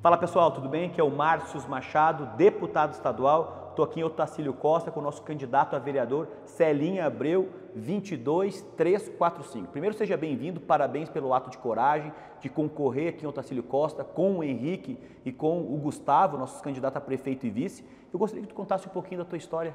Fala pessoal, tudo bem? Aqui é o Márcio Machado, deputado estadual. Estou aqui em Otacílio Costa com o nosso candidato a vereador Celinha Abreu, 22345. Primeiro, seja bem-vindo, parabéns pelo ato de coragem de concorrer aqui em Otacílio Costa com o Henrique e com o Gustavo, nossos candidatos a prefeito e vice. Eu gostaria que tu contasse um pouquinho da tua história.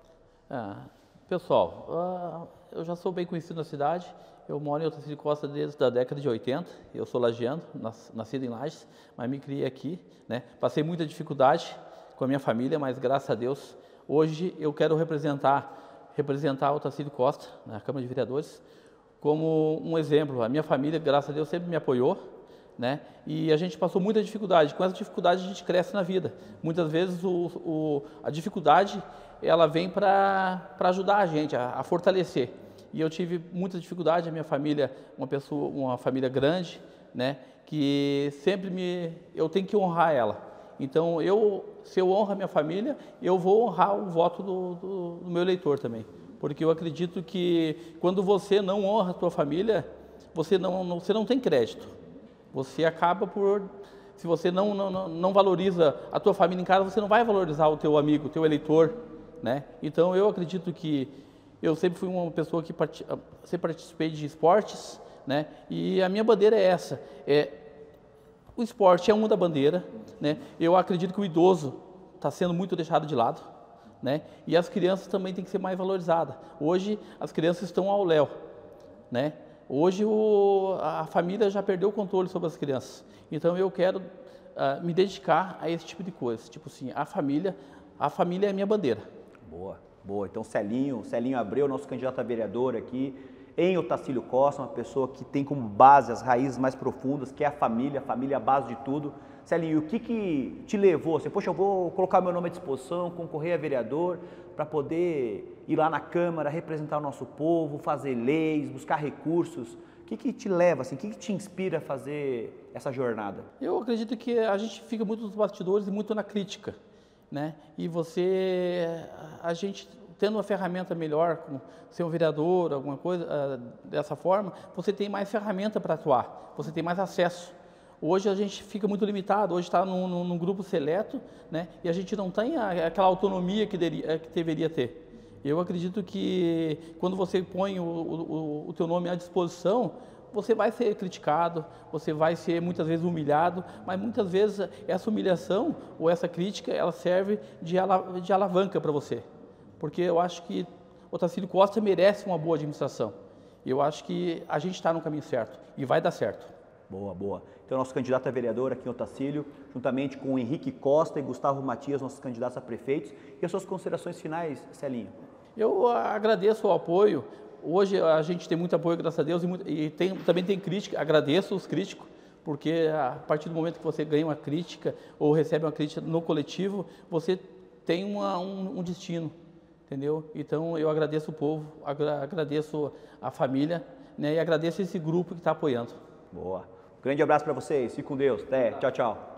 Pessoal, eu já sou bem conhecido na cidade. Eu moro em Otacílio Costa desde a década de 80. Eu sou lagiano, nascido em Lages, mas me criei aqui, né? Passei muita dificuldade com a minha família, mas graças a Deus, hoje eu quero representar Otacílio Costa na Câmara de Vereadores como um exemplo. A minha família, graças a Deus, sempre me apoiou, né? E a gente passou muita dificuldade. Com essa dificuldade a gente cresce na vida. Muitas vezes a dificuldade ela vem para ajudar a gente a fortalecer. E eu tive muita dificuldade. A minha família, uma família grande, né? Que sempre eu tenho que honrar ela. Então se eu honro a minha família, eu vou honrar o voto do meu eleitor também. Porque eu acredito que quando você não honra a tua família, você não tem crédito. Você acaba se você não valoriza a tua família em casa, você não vai valorizar o teu amigo, o teu eleitor, né? Então eu acredito que eu sempre fui uma pessoa que sempre participei de esportes, né? E a minha bandeira é essa, o esporte é uma da bandeira, né? Eu acredito que o idoso está sendo muito deixado de lado, né? E as crianças também têm que ser mais valorizadas. Hoje as crianças estão ao léu, né? Hoje a família já perdeu o controle sobre as crianças. Então eu quero me dedicar a esse tipo de coisa. Tipo assim, a família é a minha bandeira. Boa, boa. Então Celinho Abreu, nosso candidato a vereador aqui em Otacílio Costa, uma pessoa que tem como base as raízes mais profundas, que é a família é a base de tudo. Celinho, o que te levou? Você, poxa, eu vou colocar meu nome à disposição, concorrer a vereador, para poder ir lá na Câmara, representar o nosso povo, fazer leis, buscar recursos. O que te leva, assim, o que te inspira a fazer essa jornada? Eu acredito que a gente fica muito nos bastidores e muito na crítica, né? E a gente tendo uma ferramenta melhor, como ser um vereador, alguma coisa dessa forma, você tem mais ferramenta para atuar, você tem mais acesso. Hoje a gente fica muito limitado, hoje está num grupo seleto, né? E a gente não tem aquela autonomia que deveria ter. Eu acredito que quando você põe o teu nome à disposição, você vai ser criticado, você vai ser muitas vezes humilhado, mas muitas vezes essa humilhação ou essa crítica, ela serve de alavanca para você. Porque eu acho que Otacílio Costa merece uma boa administração. Eu acho que a gente está no caminho certo e vai dar certo. Boa, boa. Então, nosso candidato a vereador aqui em Otacílio, juntamente com o Henrique Costa e Gustavo Matias, nossos candidatos a prefeitos. E as suas considerações finais, Celinho? Eu agradeço o apoio. Hoje a gente tem muito apoio, graças a Deus, também tem crítica. Agradeço os críticos, porque a partir do momento que você ganha uma crítica ou recebe uma crítica no coletivo, você tem um destino, entendeu? Então eu agradeço o povo, agradeço a família, né, e agradeço esse grupo que está apoiando. Boa. Um grande abraço para vocês. Fique com Deus. Até. Tchau, tchau.